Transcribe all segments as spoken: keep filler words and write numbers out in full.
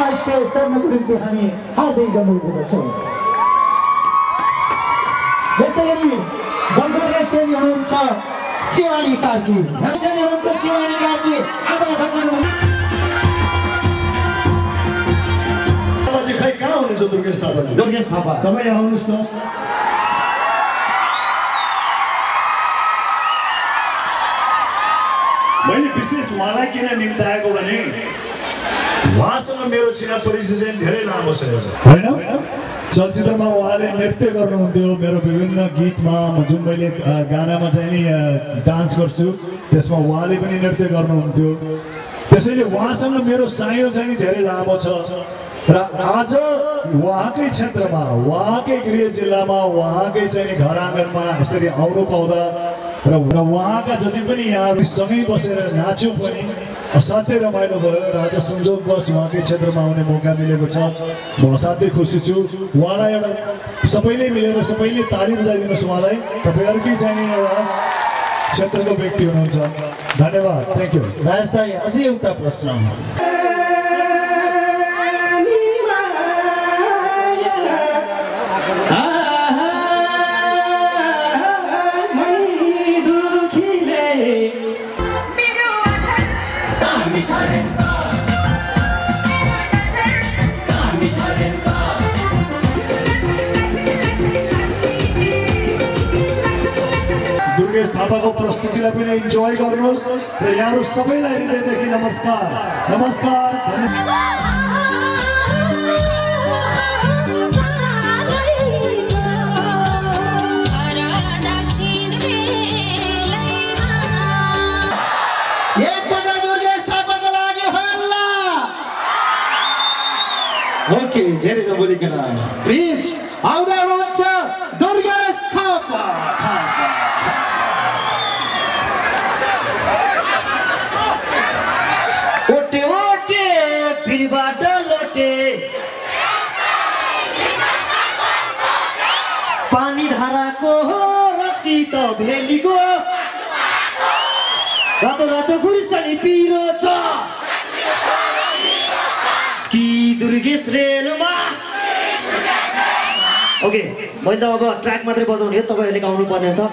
उहाँलाई स्टेज चढ्नको निम्ति हामी हार्दिक अनुरोध गर्दछौँ। यस्तै गरी बलकोटका चेली हुनुहुन्छ शिवानी कार्की, चेली हुनुहुन्छ शिवानी कार्की। आधा खै कहाँ हुनुहुन्छ दुर्गेश थापा? दुर्गेश थापा तपाईँ आउनुहोस् न। मैले विशेष उहाँलाई किन निम्ताएको भने उहाँसँग मेरो चिना परिचय चाहिँ धेरै लामो छ होइन। चलचित्रमा उहाँले नृत्य गर्नुहुन्थ्यो, मेरो विभिन्न गीतमा जुन मैले गानामा चाहिँ नि डान्स गर्छु त्यसमा उहाँले पनि नृत्य गर्नुहुन्थ्यो। त्यसैले उहाँसँग मेरो सायो चाहिँ धेरै लामो छ र आज उहाँकै क्षेत्रमा, उहाँकै गृह जिल्लामा, उहाँकै चाहिँ घर आँगनमा यसरी आउनु पाउँदा र उहाँका जति पनि यहाँ सँगै बसेर नाच्यौँ पनि असाध्यै रमाइलो भयो। र आज संयोगवश उहाँकै क्षेत्रमा आउने मौका मिलेको छ, म असाध्यै खुसी छु। उहाँलाई एउटा सबैले मिलेर सबैले ताली बजाइदिनुहोस् उहाँलाई। तपाईँहरूकै चाहिँ एउटा क्षेत्रको व्यक्ति हुनुहुन्छ। धन्यवाद, थ्याङ्क यू। राजेश दाइ, अझै एउटा प्रश्न। दुर्गेश थापाको प्रस्तुतिलाई पनि इन्जोय गर्नुहोस् र यहाँहरू सबैलाई हृदयदेखि नमस्कार नमस्कार। ओके, धेरै नबोलिकन प्लिज आउँदै हुनुहुन्छ दुर्गेश थापा। ओटे ओटे फिरबाट लोटे पानी धाराको रक्सी त भेलीको रातो रातो खुर्सानी पिरो छ कि दुर्गेश रेलमा। ओके, मैले त अब ट्र्याक मात्रै बजाउने हो, तपाईँहरूले गाउनु पर्ने छ।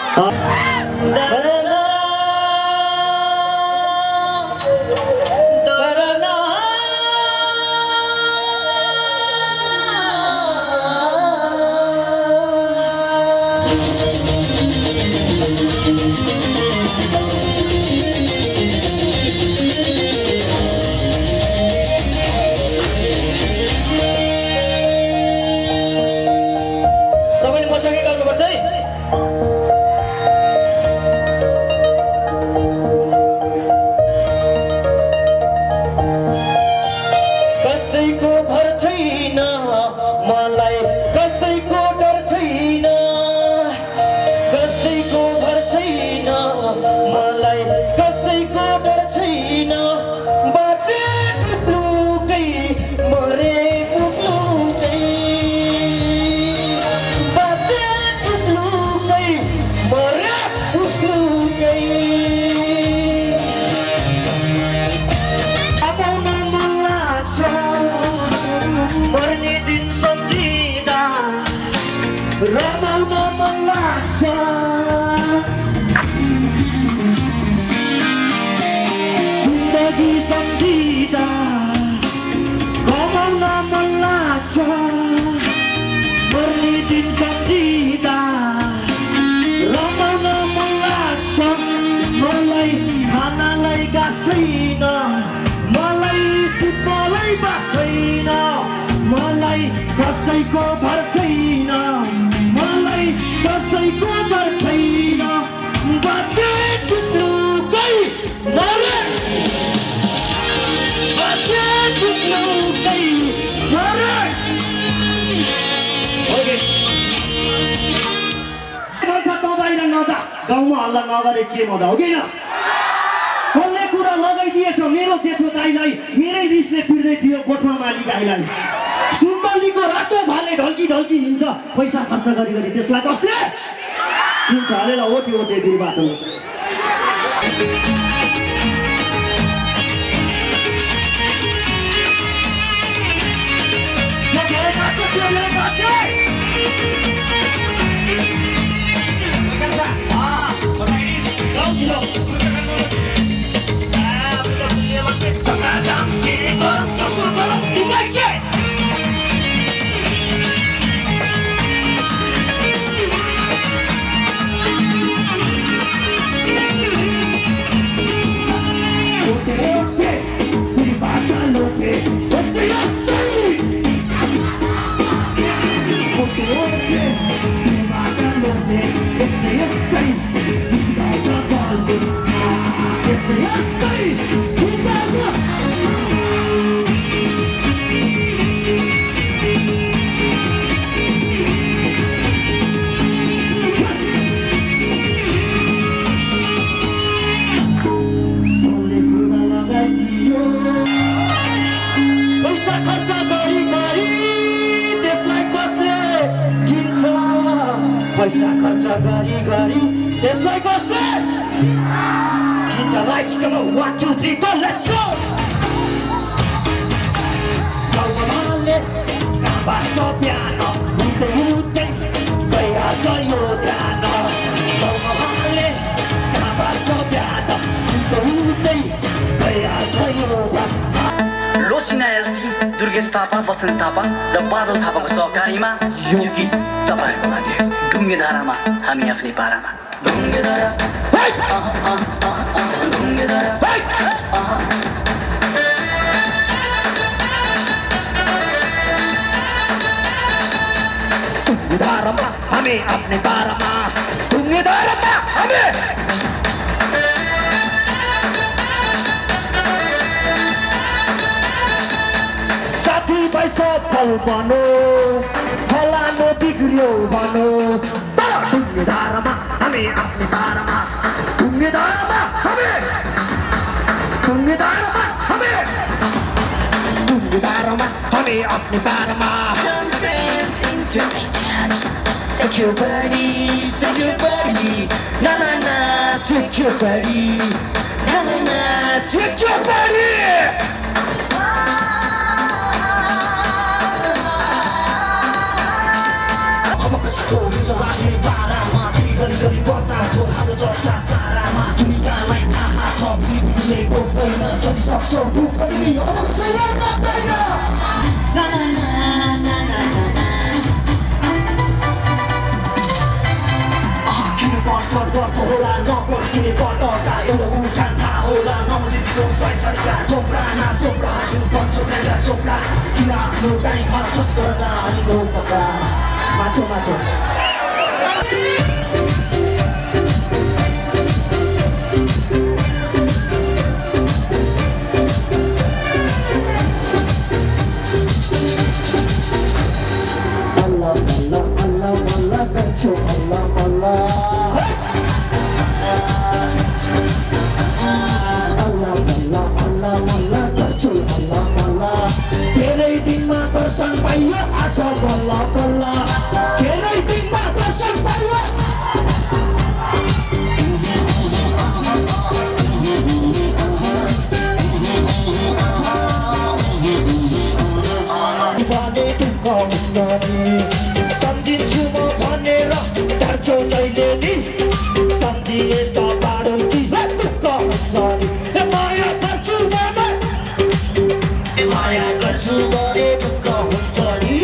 कसैको भर छैन, मलाई कसैको भर छैन, बाजे टुक्लुकै मरे, बाजे टुक्लुकै मरे। ओके, भन्छ त बाहिर नजा, गाउँमा हल्ला नगरे के मजा हो कि न? कसले कुरा लगाइदिएछ मेरो जेठो दाइलाई, मेरै रिसले पिर्दै थियो गोठमा माली गाईलाई। सुन्तलीको रातो भाले ढल्की ढल्की हिँड्छ, पैसा खर्च गरी गरी त्यसलाई कसले दिन्छ? हालेर ओटे ओटे बिरबाटो। जान्छ गरी गरी त्यसलाई कसले किन्छ right come one two three go let's go गाउँमाले बासो पियानो हुँदै हुँदै गइहाल्छ यो ध्यान गाउँमाले बासो पियानो हुँदै हुँदै गइहाल्छ यो ध्यान लोसिना एलसी दुर्गेश थापा बसन्त थापा र बादल थापाको सहकारीमा यो गीत तपाईँहरूको लागि ढुङ्गे धारामा हामी आफ्नै पारामा ढुङ्गे धारा ढुङ्गे धारा धारामा हामी आफ्नै पारामा ढुङ्गे धारामा हामी साथीभाइ सफल बनोस् फलानु बिग्रियो बनोस् तर ढुङ्गे धारामा हामी आफ्नै पारामा ढुङ्गे धारामा हामी ढुङ्गे धारामा हामी ढुङ्गे धारामा हामी आफ्नै पारामा Shake your body, shake your body, na na na, shake your body, na na na, shake your body. I'm a कसको हुन्छ राख्ने पारामा तिमी गरी गरी बढ्दा जो हाम्रो चर्चा सारामा दुनियाँलाई थाहा छ बुझिले बोक्दैन जति सक्छ रुक्दैन नि अब कसैले रोक्दैन ना ना ना ना ना ना पटपट गर्छ होला नपर्किने पटका एउटा उखान थाहा होला नमजितको सय छड्का चोप्रा ना सोप्रा हजुर पन्छौ नागा चोप्रा किन आफ्नो टाइम खर्च गरेर अनि गो पक्रा माछो माछो Allah Allah Allah Allah गर्छौ Allah Allah धेरै दिनमा दर्शन पाइयो आज बल्ल बल्ल धेरै दिनमा दर्शन पाइयो भने दुःख हुन्छ नि सम्झिन्छु म भनेर डर्छौ जहिले नि सम्झिए त बाडो कि दुःख हुन्छ नि माया गर्छु भने माया गर्छु भने दुःख हुन्छ नि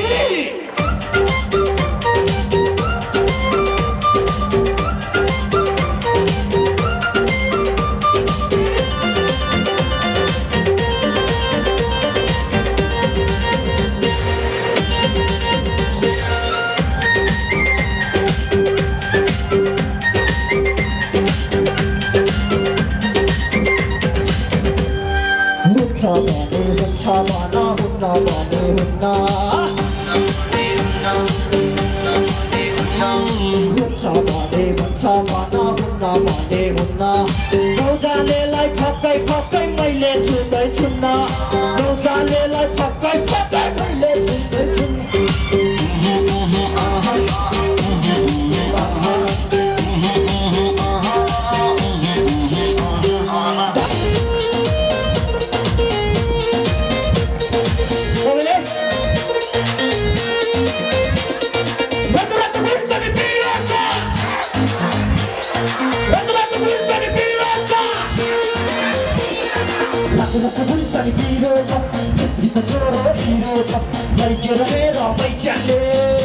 हुन्छ भने हुन्छ भने हुन्न भने हुन्न हुन्छ भने हुन्छ भन हुन्न भने हुन्न नौजानेलाई फक्कै फक्कै मैले छुँदै छुन्न नौजानेलाई फक्कै फक्कै मैले छुँदै छुन्न Pulisani hero cha, chitri ko choro hero cha, mai kere ra mai chale.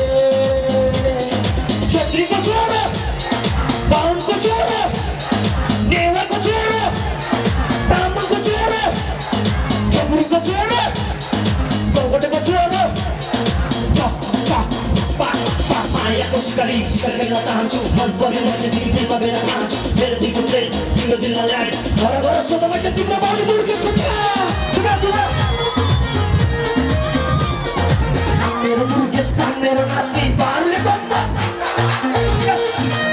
Chitri ko choro, baun ko choro, newa ko choro, tamang ko choro, chakuri ko choro, kogote ko choro. Cha cha pa pa maya ko sikari sikari karna चाहन्छु मन पर्यो म चाहिँ तिमी दिलमा बेला चाहन्छु मेरो दिलको train तिम्रो दिललाई ल्याए घर घर सोध्दा मैले तिम्रो बाउले दुर्गेशको थियो सुना सुना मेरो दुर्गेश काम मेरो नाच्ने बारुले गम्मा यस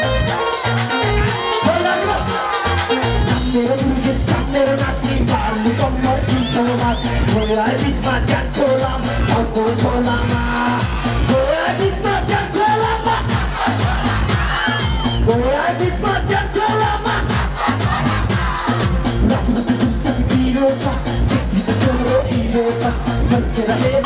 मेरो दुर्गेश काम मेरो नाच्ने बारुले गम्मा तिम्रो हात गोला बिचमा जान्छ लाम अर्को छोलामा गोला बिचमा जान्छ लाम यसमा चञ्चलामा रातको तुलसी पिरो छ चित्त चोरो हिरो छ फर्केर हेर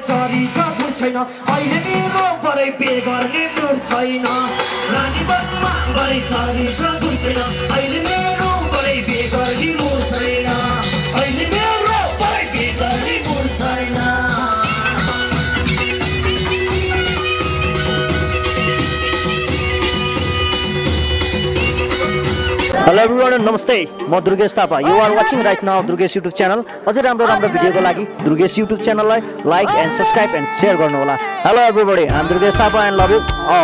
चरी चकुर छैन अहिले मेरो परै पे गर्ने मुड छैन रानी बनमा बरै चरी चकुर छैन अहिले मेरो परै पे गर्ने मुड छैन अहिले मेरो परै पे गर्ने मुड छैन Hello everyone, namaste. म Durgesh Thapa. You are watching right now Durgesh YouTube channel. अझै राम्रो राम्रो भिडियोको लागि दुर्गेश YouTube channel लाई like and subscribe and share गर्नु होला. Hello everybody, I'm Durgesh Thapa and love you all.